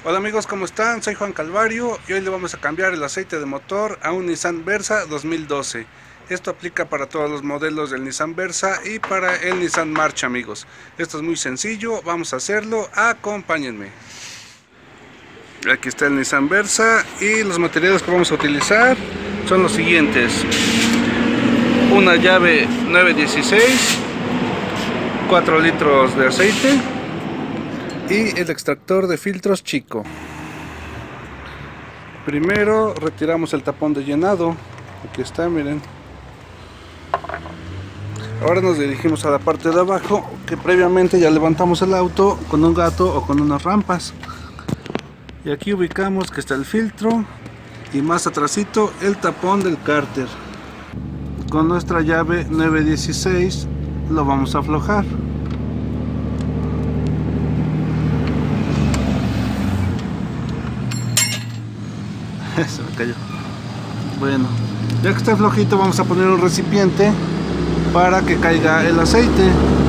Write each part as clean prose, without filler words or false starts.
Hola amigos, ¿cómo están? Soy Juan Calvario y hoy le vamos a cambiar el aceite de motor a un Nissan Versa 2012. Esto aplica para todos los modelos del Nissan Versa y para el Nissan March, amigos. Esto es muy sencillo, vamos a hacerlo, acompáñenme. Aquí está el Nissan Versa y los materiales que vamos a utilizar son los siguientes: una llave 916, 4 litros de aceite y el extractor de filtros chico. Primero retiramos el tapón de llenado. Aquí está, miren. Ahora nos dirigimos a la parte de abajo, que previamente ya levantamos el auto con un gato o con unas rampas. Y aquí ubicamos que está el filtro y más atrasito el tapón del cárter. Con nuestra llave 916 lo vamos a aflojar. Se me cayó. Bueno, ya que está flojito, vamos a poner un recipiente para que caiga el aceite.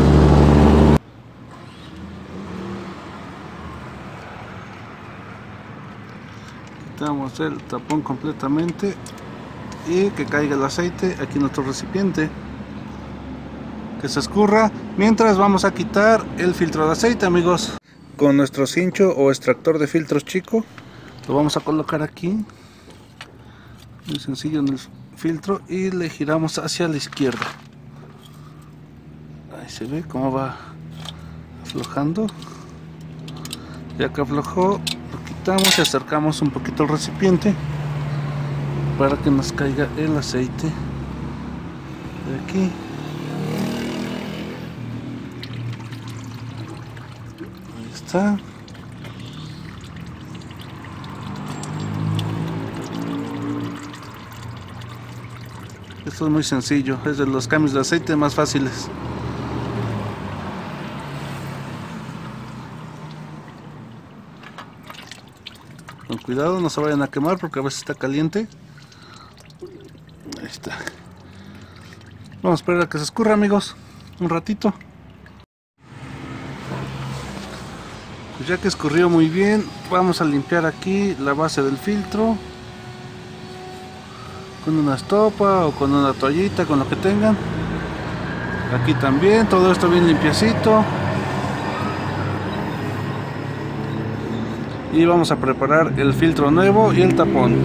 Quitamos el tapón completamente y que caiga el aceite aquí en nuestro recipiente, que se escurra. Mientras vamos a quitar el filtro de aceite, amigos. Con nuestro cincho o extractor de filtros chico lo vamos a colocar aquí, muy sencillo, en el filtro, y le giramos hacia la izquierda. Ahí se ve cómo va aflojando. Ya que aflojó, lo quitamos y acercamos un poquito el recipiente para que nos caiga el aceite de aquí. Ahí está. Esto es muy sencillo, es de los cambios de aceite más fáciles. Con cuidado, no se vayan a quemar porque a veces está caliente. Ahí está. Vamos a esperar a que se escurra, amigos, un ratito. Pues ya que escurrió muy bien, vamos a limpiar aquí la base del filtro con una estopa o con una toallita, con lo que tengan. Aquí también, todo esto bien limpiecito. Y vamos a preparar el filtro nuevo y el tapón.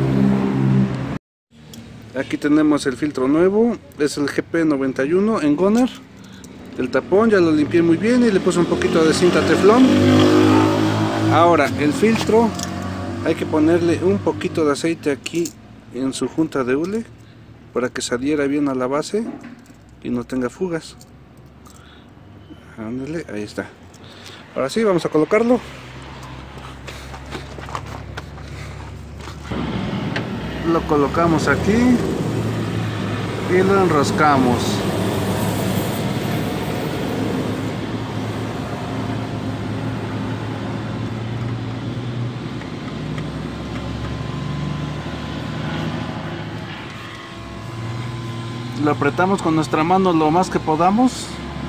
Aquí tenemos el filtro nuevo, es el GP91 en Goner. El tapón ya lo limpié muy bien y le puse un poquito de cinta teflón. Ahora el filtro, hay que ponerle un poquito de aceite aquí en su junta de hule para que saliera bien a la base y no tenga fugas. Ándale, ahí está. Ahora sí, vamos a colocarlo. Lo colocamos aquí y lo enroscamos. Lo apretamos con nuestra mano lo más que podamos.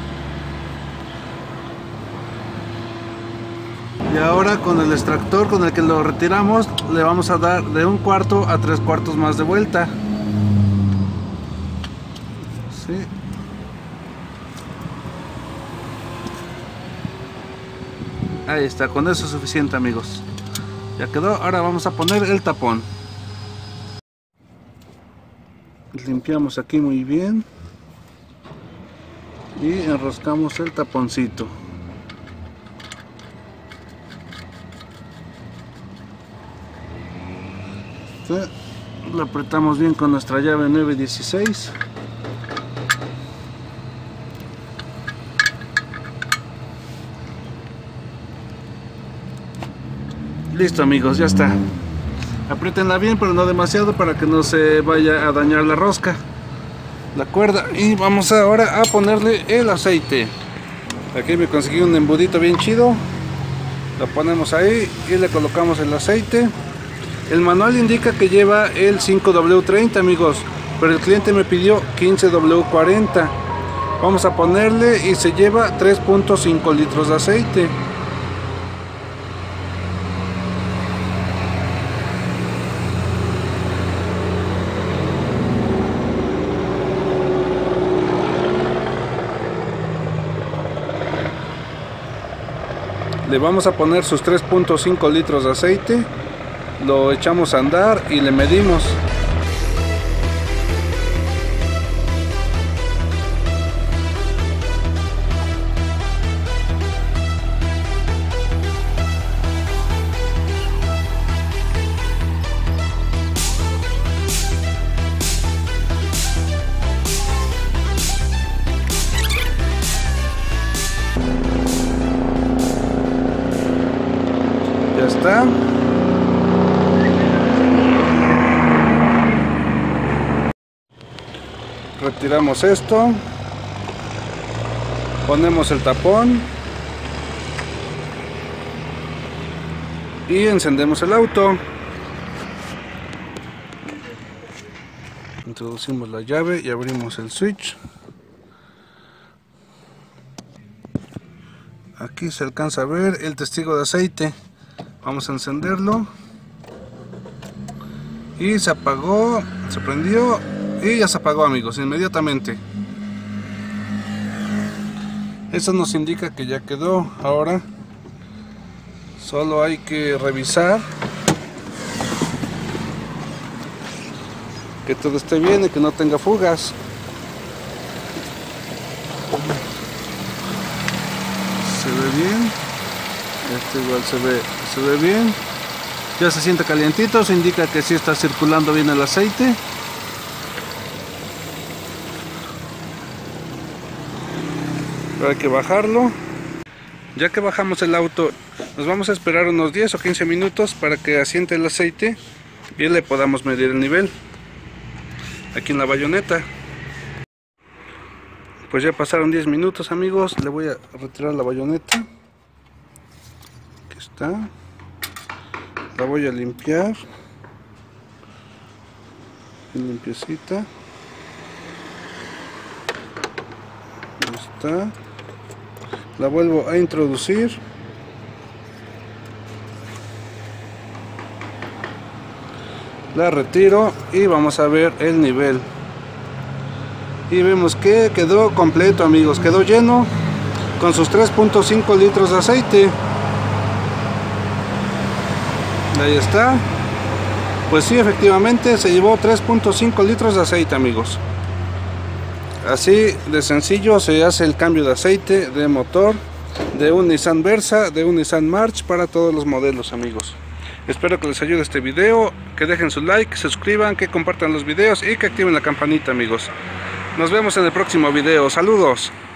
Y ahora con el extractor con el que lo retiramos le vamos a dar de 1/4 a 3/4 más de vuelta. ¿Sí? Ahí está, con eso es suficiente, amigos. Ya quedó. Ahora vamos a poner el tapón. Limpiamos aquí muy bien y enroscamos el taponcito. Lo apretamos bien con nuestra llave 916. Listo, amigos, ya está. Apriétenla bien, pero no demasiado para que no se vaya a dañar la rosca, la cuerda. Y vamos ahora a ponerle el aceite. Aquí me conseguí un embudito bien chido. Lo ponemos ahí y le colocamos el aceite. El manual indica que lleva el 5W30, amigos, pero el cliente me pidió 15W40. Vamos a ponerle y se lleva 3.5 litros de aceite. Le vamos a poner sus 3.5 litros de aceite, lo echamos a andar y le medimos. Ya está. Retiramos esto, ponemos el tapón y encendemos el auto. Introducimos la llave y abrimos el switch. Aquí se alcanza a ver el testigo de aceite. Vamos a encenderlo y se apagó, se prendió y ya se apagó, amigos, inmediatamente. Eso nos indica que ya quedó. Ahora solo hay que revisar que todo esté bien y que no tenga fugas. Se ve bien. Este igual se ve bien. Ya se siente calientito, se indica que sí está circulando bien el aceite. Pero hay que bajarlo. Ya que bajamos el auto, nos vamos a esperar unos 10 o 15 minutos para que asiente el aceite y le podamos medir el nivel aquí en la bayoneta. Pues ya pasaron 10 minutos, amigos. Le voy a retirar la bayoneta. Aquí está. La voy a limpiar. Bien limpiecita. Ahí está. La vuelvo a introducir. La retiro y vamos a ver el nivel. Y vemos que quedó completo, amigos. Quedó lleno con sus 3.5 litros de aceite. Ahí está. Pues sí, efectivamente se llevó 3.5 litros de aceite, amigos. Así de sencillo se hace el cambio de aceite de motor de un Nissan Versa, de un Nissan March para todos los modelos, amigos. Espero que les ayude este video, que dejen su like, se suscriban, que compartan los videos y que activen la campanita, amigos. Nos vemos en el próximo video. Saludos.